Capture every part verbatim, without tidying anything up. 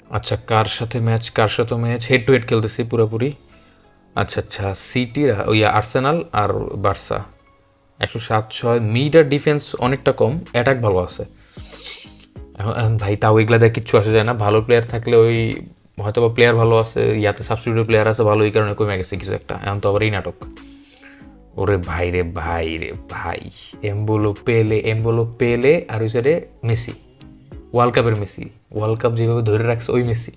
আচ্ছা, কার সাথে ম্যাচ কার সাথে ম্যাচ হেড টু হেড খেলতেছি পুরোপুরি। আচ্ছা আচ্ছা, সিটি ওই আর্সেনাল আর বার্সা। একশো সাত ছয়, মিড আর ডিফেন্স অনেকটা কম, অ্যাটাক ভালো আছে। এখন এখন ভাই তাও এগুলা দিয়ে কিচ্ছু আসা যায় না, ভালো প্লেয়ার থাকলে ওই হয়তো বা প্লেয়ার ভালো আছে, ইয়াতে সাবস্টিটিউট প্লেয়ার আছে ভালো, এই কারণে কমে গেছে কিছু একটা। এখন তো আবার এই নাটক। ওরে ভাই রে ভাই রে ভাই, এমবোলো পেলে এমবোলো পেলে আর ওই সাইডে মেসি, ওয়ার্ল্ড কাপের মেসি, ওয়ার্ল্ড কাপ যেভাবে ধরে রাখছে ওই মেসি।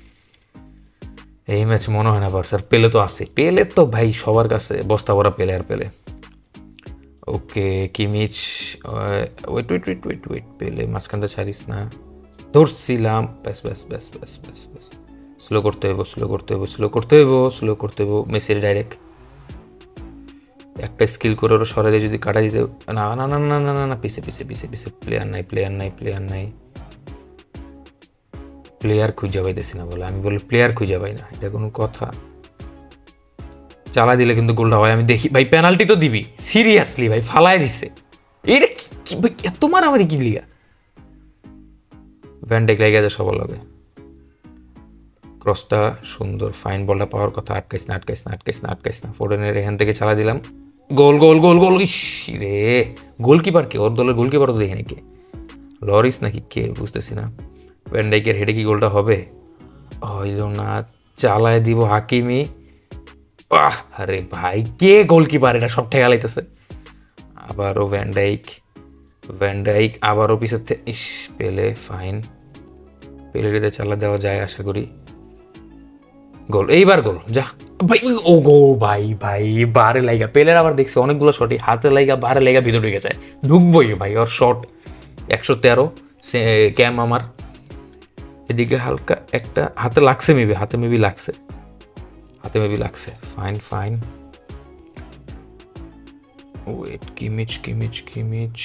এই ম্যাচ মনে হয় না বার্সার, পেলে তো আছে, পেলে তো ভাই সবার কাছে বস্তা ভরা পেলে আর Pele. Okay Kimmich, wait wait wait wait wait Pele মাঝখানটা ছাড়িস না, ধরছিলাম, ব্যাস ব্যাস ব্যাস ব্যাস ব্যাস ব্যাস। স্লো করতে হইব, স্লো করতে হইব, স্লো করতে হইব, স্লো করতে হইব, মেসির ডাইরেক্ট একটা স্কিল করে ওরা সরাই দিয়ে যদি কাটা দিতে, না না না না না না না, পিছে পিছে পিছে পিছে, প্লেয়ার নাই প্লেয়ার নাই প্লেয়ার নাই, প্লেয়ার খুঁজে পাইতেছি না বলে আমি বলি, প্লেয়ার খুঁজে পাই না, এটা কোনো কথা? চালা দিলে কিন্তু গোলটা হয়, আমি দেখি ভাই, পেনাল্টি তো দিবি সিরিয়াসলি ভাই, ফালায় দিছে। এটা কি ভাই, এত মারামারি কি লিগা? ভ্যান্ডেক লেগে যায় সবার লগে, ক্রসটা সুন্দর, ফাইন, বলটা পাওয়ার কথা, আটকাইস না আটকাইস না আটকাইস না আটকাইস না, ফোর্ডেনের এখান থেকে চালা দিলাম, গোল গোল গোল গোল, ইস রে, গোলকিপার কে? ওর দলের গোলকিপার তো দেখি নাকি, লরিস নাকি কে বুঝতেছি না। ভ্যান্ডাইকের হেডে কি গোলটা হবে? হইল না, চালায় দিব হাকিমি। আহ আরে ভাই, কে গোলকিপার? এটা সব ঠেকা লাইতেছে। আবারও ভ্যান্ডাইক, ভ্যান্ডাইক আবারও পিছাতে, ইস পেলে, ফাইন, পেলেটিতে চালা দেওয়া যায় আশা করি। গোল, এইবার গোল, যা ভাই, ও গো ভাই ভাই, বারে লাইগা পেলের আবার দেখছি অনেকগুলো শটই হাতে লাইগা, বারে লাইগা ভিতরে ঢুকে যায়, ঢুকবই ভাই ওর শট। একশো তেরো ক্যাম আমার, এদিকে হালকা একটা হাতে লাগছে, মেবি হাতে মেবি লাগছে, হাতে মেবি লাগছে, fine fine. Wait, Kimmich Kimmich Kimmich,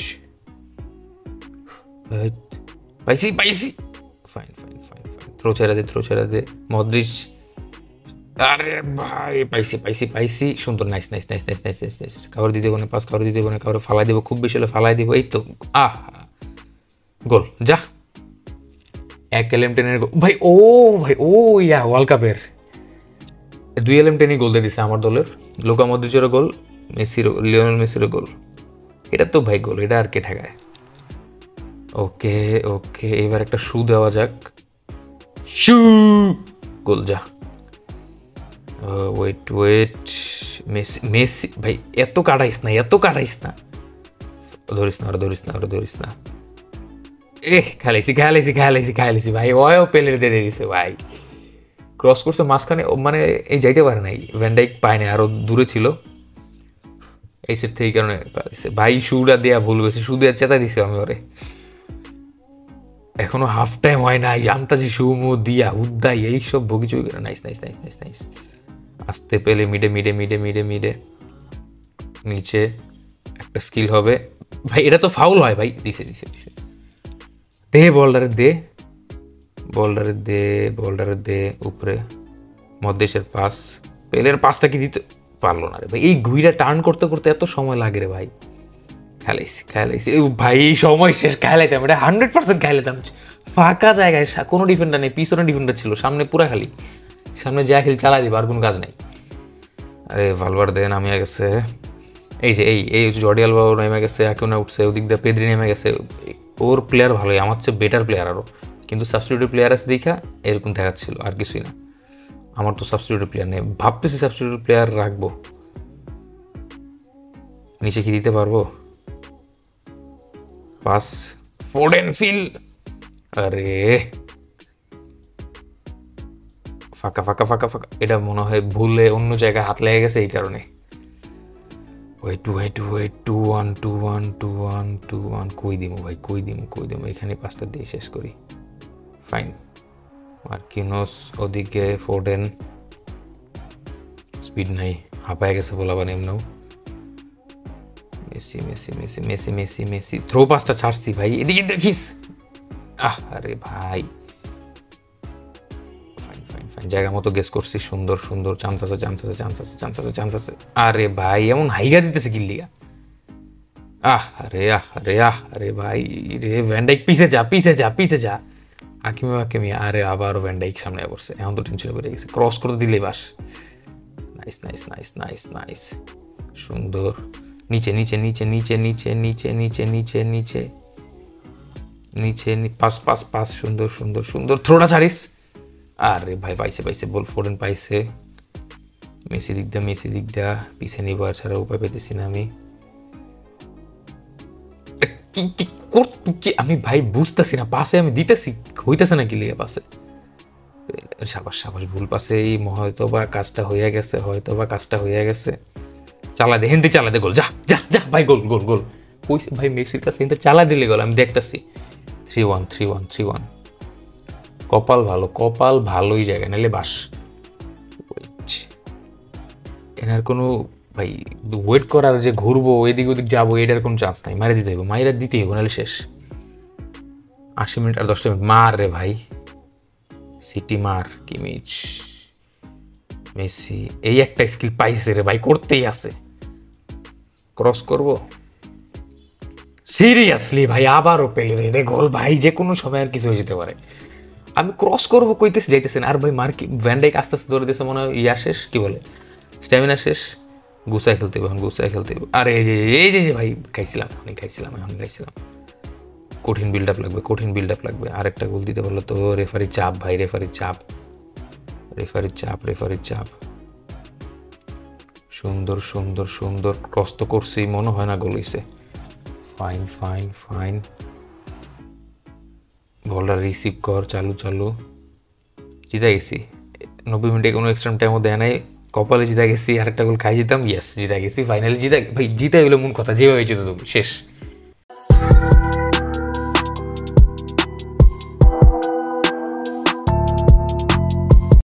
পাইছি পাইছি, fine fine fine fine, throw ছেড়ে দে, থ্রো ছেড়ে দে, মদ্রিচ, আরে ভাই পাইছি পাইছি পাইছি, সুন্দর, nice nice nice nice nice nice nice, কাউরে দিতে না পাস, কাউরে দিতে না, কাউরে ফালাই দিব, খুব বেশি হলে ফালাই দিব, এই তো, আহ গোল, যা এক এল এম টেনের গোল ভাই, ও ভাই, ও ইয়া ওয়ার্ল্ড কাপের দুই এল এম টেনই গোল দিয়ে দিছে আমার দলের, লুকা মদ্রিচেরও গোল, মেসিরও, লিওনেল মেসিরও গোল, এটা তো ভাই গোল, এটা আর কে ঠেকায়? ওকে ওকে, এবার একটা শু দেওয়া যাক, শু, গোল, যা। ওয়েট ওয়েট, মেসি মেসি ভাই, এত কাটাইস না, এত কাটাইস না, ধরিস না, আরো ধরিস না, আরো ধরিস না, এ খেলাইছি খেলাইছি খেলাইছি খেলাইছি ভাই, ওয়ও পেলের দিয়ে দিছে ভাই, ক্রস করছে মাঝখানে, মানে এই যাইতে পারে নাই, ভ্যান্ডাইক পায় না, আরো দূরে ছিল, এই সেট থেকে কারণে ভাই, শুটা দেয়া ভুল গেছে, শু দেওয়া চেতা দিছে আমি ওরে, এখনো হাফ টাইম হয় নাই, জানতাছি শু মু দিয়া উদ্দাই এইসব ভুগিচুগি করে, nice nice nice nice nice, আসতে পেলে মিডে মিডে মিডে মিডে মিডে, নিচে একটা স্কিল হবে ভাই, এটা তো ফাউল হয় ভাই, দিছে দিছে দিছে, দে বলডারে দে, বলডারে দে, বলডারে দে উপরে, মধ্যদেশের পাস, পেলের পাসটা কি দিতে পারলো না রে ভাই, এই ঘুইটা টার্ন করতে করতে এত সময় লাগে রে ভাই, খেলাইছি খেলাইছি ভাই, সময় শেষ, খেলাইতাম এটা হান্ড্রেড পার্সেন্ট খেলাইতাম, ফাঁকা জায়গায় কোনো ডিফেন্ডার নেই, পিছনে ডিফেন্ডার ছিল, সামনে পুরা খালি, সামনে যা খেল চালাই দিবা, আর কোনো কাজ নেই। আরে ভালভার্দে নামিয়ে গেছে, এই যে এই এই জর্ডি আলবা নেমে গেছে, একেও উঠছে, ওদিক দিয়ে পেদ্রি নেমে গেছে, ওর প্লেয়ার ভালোই, আমার চেয়ে বেটার প্লেয়ার আরও, কিন্তু সাবস্টিটিউট প্লেয়ার আছে দেখা এরকম দেখাচ্ছিল, আর কিছুই না, আমার তো সাবস্টিটিউট প্লেয়ার নেই, ভাবতেছি সাবস্টিটিউট প্লেয়ার রাখবো, নিচে কি দিতে পারবো, পাস, ফোর্ডেন ফিল, আরে ফাঁকা ফাঁকা ফাঁকা ফাঁকা, এটা মনে হয় ভুলে অন্য জায়গায় হাত লেগে গেছে এই কারণে, wait wait wait, two one two one two one two one, কই দিমু ভাই, কই দিমু কই দিমু, এখানে পাঁচটা দিয়ে শেষ করি, ফাইন, মার্কিনোস ওদিকে, ফোর্ডেন, স্পিড নাই, হাঁপায় গেছে বলাবার এমনও, Messi Messi Messi Messi Messi Messi, throw পাসটা ছাড়ছি ভাই, এদিকে দেখিস, আহ আরে ভাই, ফাইন ফাইন ফাইন, জায়গা মতো গেস করছি, সুন্দর সুন্দর, চান্স আছে চান্স আছে চান্স আছে চান্স আছে চান্স আছে, আরে ভাই এমন হাইগা দিতেছে কিল্লিয়া, আহ আরে আহ আরে আহ আরে ভাই রে, ভ্যান্ডাইক পিছে যা পিছে যা পিছে যা, আকিমি আকিমি, আরে আবারও ভ্যান ডাইক সামনে পড়ছে, এখন তো টেনশন করে গেছে, ক্রস করে দিলে বাস। Nice nice nice nice nice, সুন্দর। নিচে নিচে নিচে নিচে নিচে নিচে নিচে নিচে নিচে নিচে, পাস পাস পাস, সুন্দর সুন্দর সুন্দর, থ্রোটা ছাড়িস। আরে ভাই পাইছে পাইছে, বল ফোরেন পাইছে। মেসি দিক দা, মেসি দিক দা, পিছে নিব, আর ছাড়া উপায় পেতেছি না আমি। কি কি কি আমি ভাই বুঝতেছি না, পাশে আমি দিতেছি, হইতেছে না কি লিগে পাশে। সাবাস সাবাস, ভুল পাশে, এই হয়তো বা কাজটা হইয়া গেছে, হয়তো বা কাজটা হইয়া গেছে। চালা দে, হিন্দি চালা দে, গোল, যা যা যা ভাই, গোল গোল গোল। কইছে ভাই মেসির কাছে হিন্দি চালা দিলে গোল, আমি দেখতেছি। Three one three one three one. কপাল ভালো, কপাল ভালোই জায়গায়, নাহলে বাস। এনার কোনো ভাই ওয়েট করার যে ঘুরবো এদিক ওদিক যাবো, এটার কোনো চান্স নাই, মারে দিতে হইব, মাইরা দিতেই হইব, নাহলে শেষ। আশি মিনিট আর দশটা মিনিট, মার রে ভাই, সিটি মার, কিমিচ, মেসি। এই একটা স্কিল পাইছে রে ভাই, করতেই আছে। ক্রস করব, সিরিয়াসলি ভাই, আবারও পেলে রে গোল ভাই, যে কোনো সময় আর কিছু হয়ে যেতে পারে। আমি ক্রস করবো কইতেছি, যাইতেছেন, আর ভাই মার কি ভ্যান্ডাইক আস্তে আস্তে ধরে দিয়েছে, মনে হয় ইয়া শেষ, কি বলে স্ট্যামিনা শেষ, গুছায় খেলতে হবে এখন, গুছায় খেলতে হবে। আরে এই যে এই যে ভাই, খাইছিলাম অনেক, খাইছিলাম এখন, খাইছিলাম। কঠিন বিল্ড আপ লাগবে, কঠিন বিল্ড আপ লাগবে, আরেকটা গোল দিতে পারলো তো। রেফারি চাপ ভাই, রেফারি চাপ, রেফারি চাপ, রেফারি চাপ। সুন্দর সুন্দর সুন্দর, ক্রস তো করছি, মনে হয় না গোল হইছে। ফাইন ফাইন ফাইন, বলটা রিসিভ কর, চালু চালু। জিতা গেছি, নব্বই মিনিটে কোনো এক্সট্রা টাইমও দেয় নাই, কপালে জিতা গেছি, আরেকটা গোল খাই যেতাম, ইয়েস জিতা গেছি, ফাইনালি জিতা ভাই, জিতা গেলো মূল কথা, যেভাবে যেত তুমি শেষ।